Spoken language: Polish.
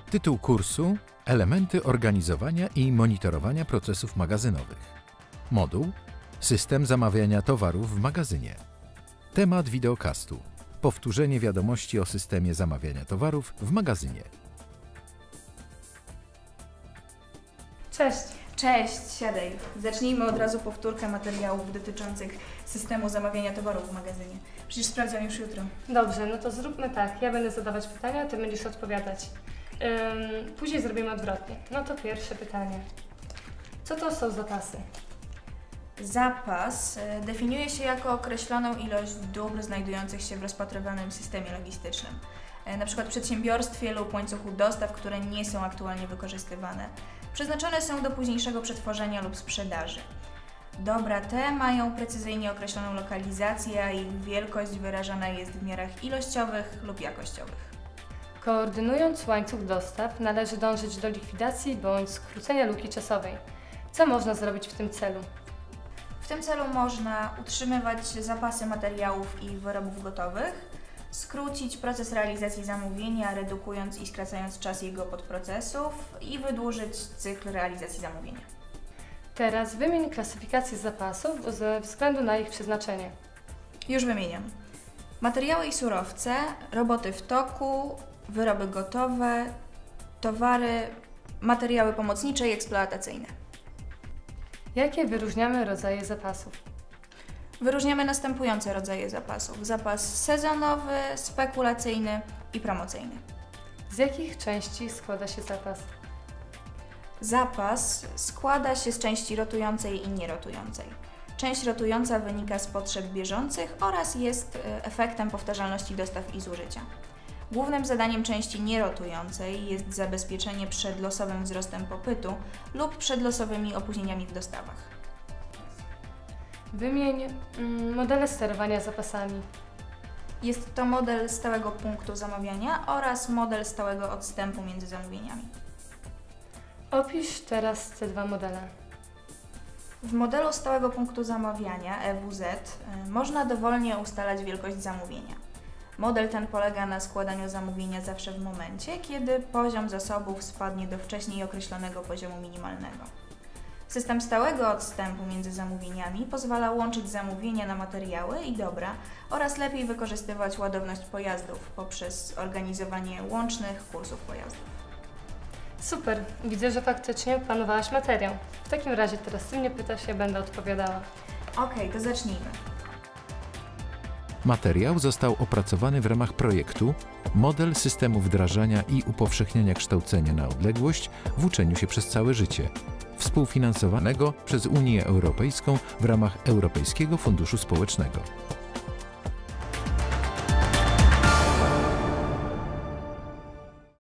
Tytuł kursu: Elementy organizowania i monitorowania procesów magazynowych. Moduł: System zamawiania towarów w magazynie. Temat wideokastu: Powtórzenie wiadomości o systemie zamawiania towarów w magazynie. Cześć! Cześć, siadaj. Zacznijmy od razu powtórkę materiałów dotyczących systemu zamawiania towarów w magazynie. Przecież sprawdzam już jutro. Dobrze, no to zróbmy tak. Ja będę zadawać pytania, a Ty będziesz odpowiadać. Później zrobimy odwrotnie. No to pierwsze pytanie. Co to są zapasy? Zapas definiuje się jako określoną ilość dóbr znajdujących się w rozpatrywanym systemie logistycznym. Na przykład w przedsiębiorstwie lub łańcuchu dostaw, które nie są aktualnie wykorzystywane. Przeznaczone są do późniejszego przetworzenia lub sprzedaży. Dobra te mają precyzyjnie określoną lokalizację, a ich wielkość wyrażana jest w miarach ilościowych lub jakościowych. Koordynując łańcuch dostaw, należy dążyć do likwidacji bądź skrócenia luki czasowej. Co można zrobić w tym celu? W tym celu można utrzymywać zapasy materiałów i wyrobów gotowych, skrócić proces realizacji zamówienia, redukując i skracając czas jego podprocesów i wydłużyć cykl realizacji zamówienia. Teraz wymień klasyfikację zapasów ze względu na ich przeznaczenie. Już wymieniam. Materiały i surowce, roboty w toku, wyroby gotowe, towary, materiały pomocnicze i eksploatacyjne. Jakie wyróżniamy rodzaje zapasów? Wyróżniamy następujące rodzaje zapasów: zapas sezonowy, spekulacyjny i promocyjny. Z jakich części składa się zapas? Zapas składa się z części rotującej i nierotującej. Część rotująca wynika z potrzeb bieżących oraz jest efektem powtarzalności dostaw i zużycia. Głównym zadaniem części nierotującej jest zabezpieczenie przed losowym wzrostem popytu lub przed losowymi opóźnieniami w dostawach. Wymień modele sterowania zapasami. Jest to model stałego punktu zamawiania oraz model stałego odstępu między zamówieniami. Opisz teraz te dwa modele. W modelu stałego punktu zamawiania EWZ można dowolnie ustalać wielkość zamówienia. Model ten polega na składaniu zamówienia zawsze w momencie, kiedy poziom zasobów spadnie do wcześniej określonego poziomu minimalnego. System stałego odstępu między zamówieniami pozwala łączyć zamówienia na materiały i dobra oraz lepiej wykorzystywać ładowność pojazdów poprzez organizowanie łącznych kursów pojazdów. Super, widzę, że faktycznie opanowałaś materiał. W takim razie teraz Ty mnie pytasz, ja będę odpowiadała. Okej, to zacznijmy. Materiał został opracowany w ramach projektu Model systemu wdrażania i upowszechniania kształcenia na odległość w uczeniu się przez całe życie, współfinansowanego przez Unię Europejską w ramach Europejskiego Funduszu Społecznego.